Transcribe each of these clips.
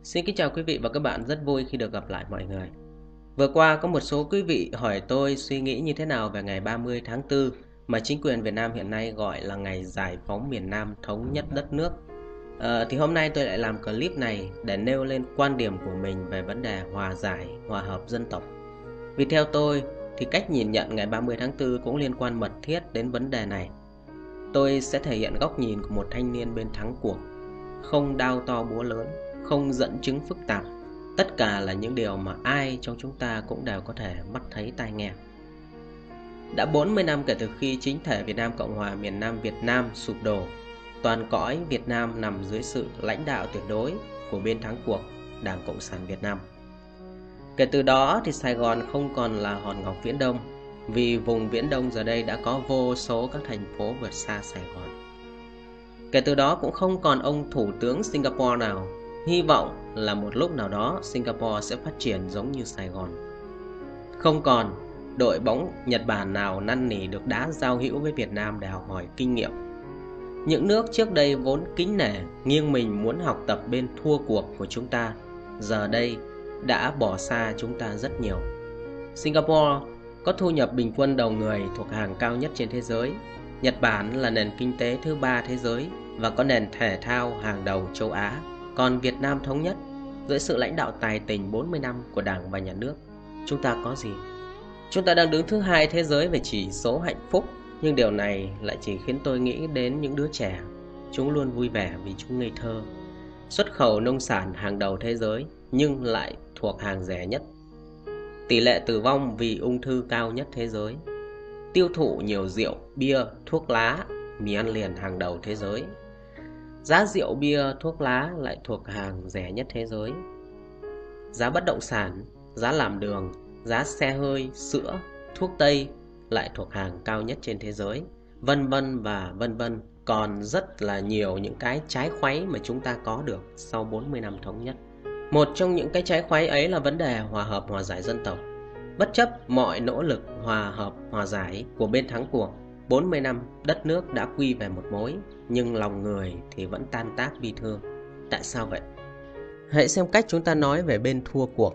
Xin kính chào quý vị và các bạn, rất vui khi được gặp lại mọi người. Vừa qua có một số quý vị hỏi tôi suy nghĩ như thế nào về ngày 30 tháng 4 mà chính quyền Việt Nam hiện nay gọi là ngày giải phóng miền Nam thống nhất đất nước. Thì hôm nay tôi lại làm clip này để nêu lên quan điểm của mình về vấn đề hòa giải, hòa hợp dân tộc. Vì theo tôi thì cách nhìn nhận ngày 30 tháng 4 cũng liên quan mật thiết đến vấn đề này. Tôi sẽ thể hiện góc nhìn của một thanh niên bên thắng cuộc, không đao to búa lớn, không dẫn chứng phức tạp. Tất cả là những điều mà ai trong chúng ta cũng đều có thể mắt thấy tai nghe. Đã 40 năm kể từ khi chính thể Việt Nam Cộng hòa miền Nam Việt Nam sụp đổ, toàn cõi Việt Nam nằm dưới sự lãnh đạo tuyệt đối của bên thắng cuộc, Đảng Cộng sản Việt Nam. Kể từ đó thì Sài Gòn không còn là hòn ngọc Viễn Đông, vì vùng Viễn Đông giờ đây đã có vô số các thành phố vượt xa Sài Gòn. Kể từ đó cũng không còn ông thủ tướng Singapore nào hy vọng là một lúc nào đó Singapore sẽ phát triển giống như Sài Gòn. Không còn đội bóng Nhật Bản nào năn nỉ được đá giao hữu với Việt Nam để học hỏi kinh nghiệm. Những nước trước đây vốn kính nể, nghiêng mình muốn học tập bên thua cuộc của chúng ta, giờ đây đã bỏ xa chúng ta rất nhiều. Singapore có thu nhập bình quân đầu người thuộc hàng cao nhất trên thế giới. Nhật Bản là nền kinh tế thứ 3 thế giới và có nền thể thao hàng đầu châu Á. Còn Việt Nam thống nhất dưới sự lãnh đạo tài tình 40 năm của Đảng và Nhà nước, chúng ta có gì? Chúng ta đang đứng thứ 2 thế giới về chỉ số hạnh phúc, nhưng điều này lại chỉ khiến tôi nghĩ đến những đứa trẻ. Chúng luôn vui vẻ vì chúng ngây thơ. Xuất khẩu nông sản hàng đầu thế giới nhưng lại thuộc hàng rẻ nhất. Tỷ lệ tử vong vì ung thư cao nhất thế giới. Tiêu thụ nhiều rượu, bia, thuốc lá, mì ăn liền hàng đầu thế giới. Giá rượu, bia, thuốc lá lại thuộc hàng rẻ nhất thế giới. Giá bất động sản, giá làm đường, giá xe hơi, sữa, thuốc tây lại thuộc hàng cao nhất trên thế giới. Vân vân và vân vân. Còn rất là nhiều những cái trái khoáy mà chúng ta có được sau 40 năm thống nhất. Một trong những cái trái khoáy ấy là vấn đề hòa hợp hòa giải dân tộc. Bất chấp mọi nỗ lực hòa hợp hòa giải của bên thắng cuộc, 40 năm đất nước đã quy về một mối, nhưng lòng người thì vẫn tan tác bi thương. Tại sao vậy? Hãy xem cách chúng ta nói về bên thua cuộc.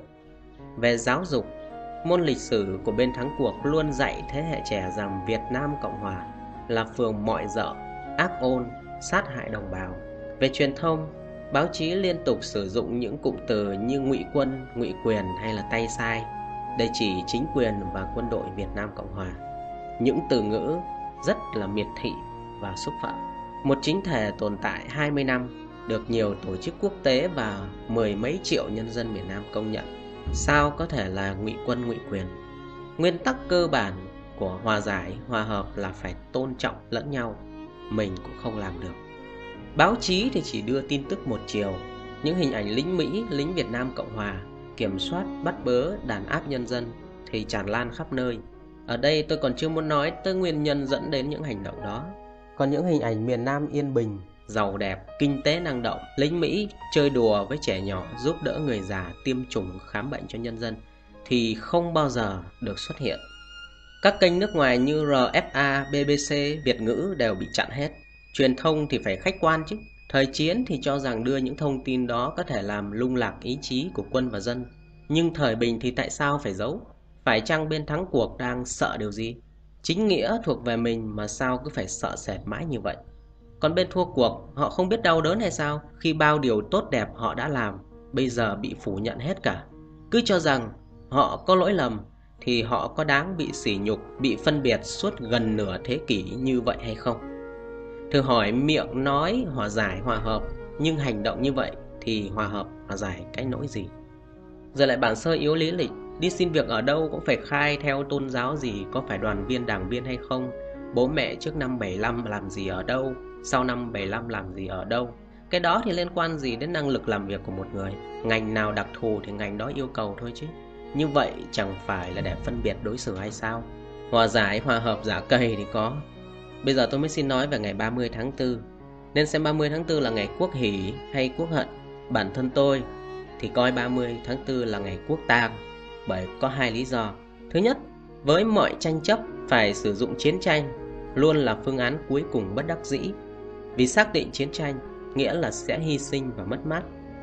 Về giáo dục, môn lịch sử của bên thắng cuộc luôn dạy thế hệ trẻ rằng Việt Nam Cộng hòa là phường mọi rợ, ác ôn, sát hại đồng bào. Về truyền thông, báo chí liên tục sử dụng những cụm từ như ngụy quân, ngụy quyền hay là tay sai để chỉ chính quyền và quân đội Việt Nam Cộng hòa. Những từ ngữ rất là miệt thị và xúc phạm. Một chính thể tồn tại 20 năm, được nhiều tổ chức quốc tế và mười mấy triệu nhân dân miền Nam công nhận. Sao có thể là ngụy quân ngụy quyền? Nguyên tắc cơ bản của hòa giải, hòa hợp là phải tôn trọng lẫn nhau. Mình cũng không làm được. Báo chí thì chỉ đưa tin tức một chiều. Những hình ảnh lính Mỹ, lính Việt Nam Cộng hòa kiểm soát, bắt bớ, đàn áp nhân dân thì tràn lan khắp nơi. Ở đây tôi còn chưa muốn nói tới nguyên nhân dẫn đến những hành động đó. Còn những hình ảnh miền Nam yên bình, giàu đẹp, kinh tế năng động, lính Mỹ chơi đùa với trẻ nhỏ, giúp đỡ người già, tiêm chủng, khám bệnh cho nhân dân thì không bao giờ được xuất hiện. Các kênh nước ngoài như RFA, BBC, Việt ngữ đều bị chặn hết. Truyền thông thì phải khách quan chứ. Thời chiến thì cho rằng đưa những thông tin đó có thể làm lung lạc ý chí của quân và dân. Nhưng thời bình thì tại sao phải giấu? Phải chăng bên thắng cuộc đang sợ điều gì? Chính nghĩa thuộc về mình mà sao cứ phải sợ sệt mãi như vậy? Còn bên thua cuộc, họ không biết đau đớn hay sao khi bao điều tốt đẹp họ đã làm bây giờ bị phủ nhận hết cả? Cứ cho rằng họ có lỗi lầm thì họ có đáng bị sỉ nhục, bị phân biệt suốt gần nửa thế kỷ như vậy hay không? Thử hỏi miệng nói hòa giải, hòa hợp, nhưng hành động như vậy thì hòa hợp, hòa giải cái nỗi gì? Giờ lại bản sơ yếu lý lịch, đi xin việc ở đâu cũng phải khai theo tôn giáo gì, có phải đoàn viên đảng viên hay không, bố mẹ trước năm 75 làm gì ở đâu, sau năm 75 làm gì ở đâu. Cái đó thì liên quan gì đến năng lực làm việc của một người? Ngành nào đặc thù thì ngành đó yêu cầu thôi chứ. Như vậy chẳng phải là để phân biệt đối xử hay sao? Hòa giải, hòa hợp, giả cầy thì có. Bây giờ tôi mới xin nói về ngày 30 tháng 4. Nên xem 30 tháng 4 là ngày quốc hỷ hay quốc hận. Bản thân tôi thì coi 30 tháng 4 là ngày quốc tang, bởi có hai lý do. Thứ nhất, với mọi tranh chấp phải sử dụng chiến tranh luôn là phương án cuối cùng bất đắc dĩ. Vì xác định chiến tranh nghĩa là sẽ hy sinh và mất mát.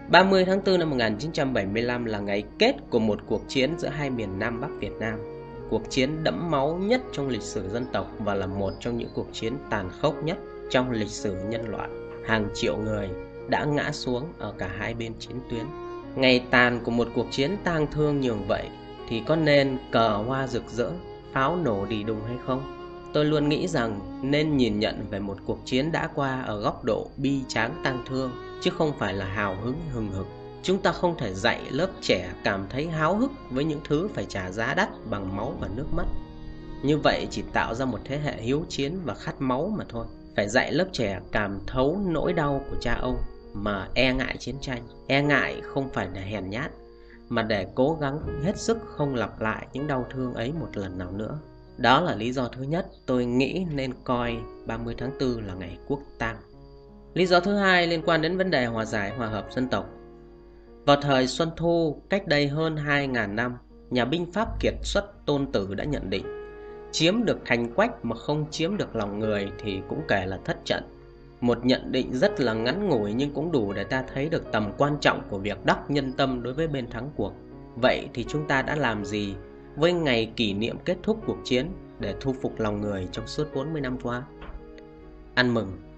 30 tháng 4 năm 1975 là ngày kết của một cuộc chiến giữa hai miền Nam Bắc Việt Nam. Cuộc chiến đẫm máu nhất trong lịch sử dân tộc và là một trong những cuộc chiến tàn khốc nhất trong lịch sử nhân loại. Hàng triệu người đã ngã xuống ở cả hai bên chiến tuyến. Ngày tàn của một cuộc chiến tang thương nhường vậy thì có nên cờ hoa rực rỡ, pháo nổ đi đùng hay không? Tôi luôn nghĩ rằng nên nhìn nhận về một cuộc chiến đã qua ở góc độ bi tráng tang thương, chứ không phải là hào hứng hừng hực. Chúng ta không thể dạy lớp trẻ cảm thấy háo hức với những thứ phải trả giá đắt bằng máu và nước mắt. Như vậy chỉ tạo ra một thế hệ hiếu chiến và khát máu mà thôi. Phải dạy lớp trẻ cảm thấu nỗi đau của cha ông mà e ngại chiến tranh. E ngại không phải là hèn nhát, mà để cố gắng hết sức không lặp lại những đau thương ấy một lần nào nữa. Đó là lý do thứ nhất tôi nghĩ nên coi 30 tháng 4 là ngày quốc tang. Lý do thứ hai liên quan đến vấn đề hòa giải hòa hợp dân tộc. Vào thời Xuân Thu, cách đây hơn 2.000 năm, nhà binh Pháp kiệt xuất Tôn Tử đã nhận định chiếm được thành Quách mà không chiếm được lòng người thì cũng kể là thất trận. Một nhận định rất là ngắn ngủi nhưng cũng đủ để ta thấy được tầm quan trọng của việc đắc nhân tâm đối với bên thắng cuộc. Vậy thì chúng ta đã làm gì với ngày kỷ niệm kết thúc cuộc chiến để thu phục lòng người trong suốt 40 năm qua? Ăn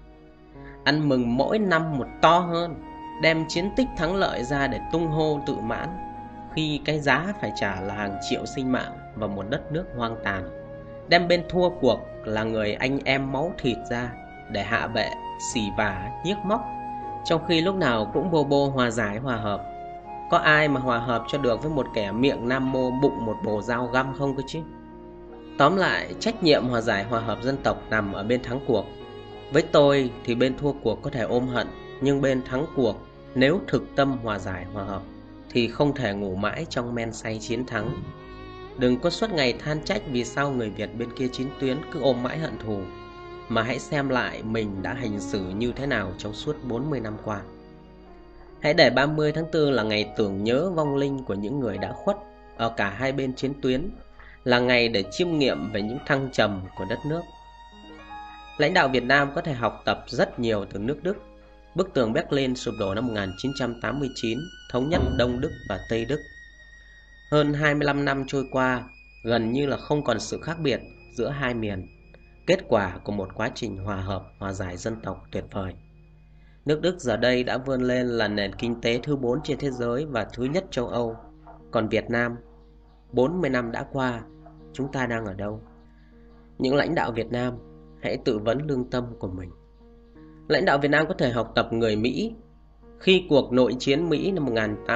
mừng mỗi năm một to hơn, đem chiến tích thắng lợi ra để tung hô tự mãn, khi cái giá phải trả là hàng triệu sinh mạng và một đất nước hoang tàn. Đem bên thua cuộc là người anh em máu thịt ra để hạ bệ, xỉ vả, nhiếc móc, trong khi lúc nào cũng bô bô hòa giải hòa hợp. Có ai mà hòa hợp cho được với một kẻ miệng nam mô bụng một bồ dao găm không cơ chứ? Tóm lại, trách nhiệm hòa giải hòa hợp dân tộc nằm ở bên thắng cuộc. Với tôi thì bên thua cuộc có thể ôm hận, nhưng bên thắng cuộc nếu thực tâm hòa giải hòa hợp thì không thể ngủ mãi trong men say chiến thắng. Đừng có suốt ngày than trách vì sao người Việt bên kia chiến tuyến cứ ôm mãi hận thù, mà hãy xem lại mình đã hành xử như thế nào trong suốt 40 năm qua. Hãy để 30 tháng 4 là ngày tưởng nhớ vong linh của những người đã khuất ở cả hai bên chiến tuyến, là ngày để chiêm nghiệm về những thăng trầm của đất nước. Lãnh đạo Việt Nam có thể học tập rất nhiều từ nước Đức. Bức tường Berlin sụp đổ năm 1989, thống nhất Đông Đức và Tây Đức. Hơn 25 năm trôi qua, gần như là không còn sự khác biệt giữa hai miền, kết quả của một quá trình hòa hợp, hòa giải dân tộc tuyệt vời. Nước Đức giờ đây đã vươn lên là nền kinh tế thứ 4 trên thế giới và thứ nhất châu Âu. Còn Việt Nam, 40 năm đã qua, chúng ta đang ở đâu? Những lãnh đạo Việt Nam hãy tự vấn lương tâm của mình. Lãnh đạo Việt Nam có thể học tập người Mỹ. Khi cuộc nội chiến Mỹ năm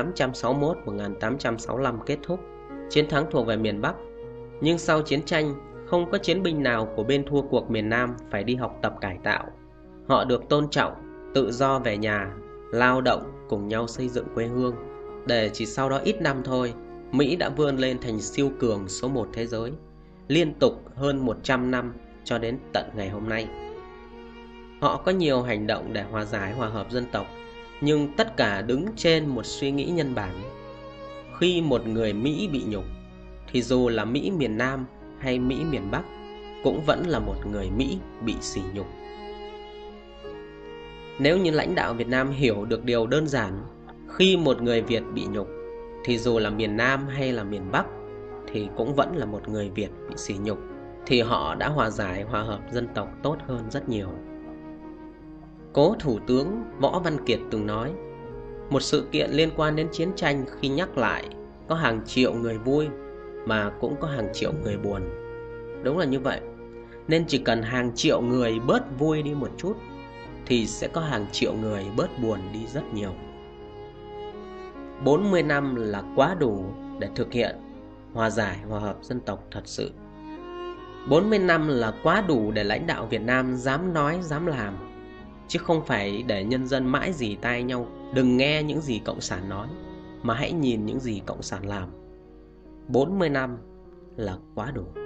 1861-1865 kết thúc, chiến thắng thuộc về miền Bắc. Nhưng sau chiến tranh, không có chiến binh nào của bên thua cuộc miền Nam phải đi học tập cải tạo. Họ được tôn trọng, tự do về nhà, lao động, cùng nhau xây dựng quê hương. Để chỉ sau đó ít năm thôi, Mỹ đã vươn lên thành siêu cường số 1 thế giới, liên tục hơn 100 năm cho đến tận ngày hôm nay. Họ có nhiều hành động để hòa giải hòa hợp dân tộc, nhưng tất cả đứng trên một suy nghĩ nhân bản. Khi một người Mỹ bị nhục, thì dù là Mỹ miền Nam hay Mỹ miền Bắc, cũng vẫn là một người Mỹ bị sỉ nhục. Nếu như lãnh đạo Việt Nam hiểu được điều đơn giản, khi một người Việt bị nhục, thì dù là miền Nam hay là miền Bắc, thì cũng vẫn là một người Việt bị sỉ nhục, thì họ đã hòa giải hòa hợp dân tộc tốt hơn rất nhiều. Cố Thủ tướng Võ Văn Kiệt từng nói, một sự kiện liên quan đến chiến tranh khi nhắc lại có hàng triệu người vui mà cũng có hàng triệu người buồn. Đúng là như vậy. Nên chỉ cần hàng triệu người bớt vui đi một chút thì sẽ có hàng triệu người bớt buồn đi rất nhiều. 40 năm là quá đủ để thực hiện hòa giải hòa hợp dân tộc thật sự. 40 năm là quá đủ để lãnh đạo Việt Nam dám nói dám làm, chứ không phải để nhân dân mãi rỉ tai nhau. Đừng nghe những gì Cộng sản nói, mà hãy nhìn những gì Cộng sản làm. 40 năm là quá đủ.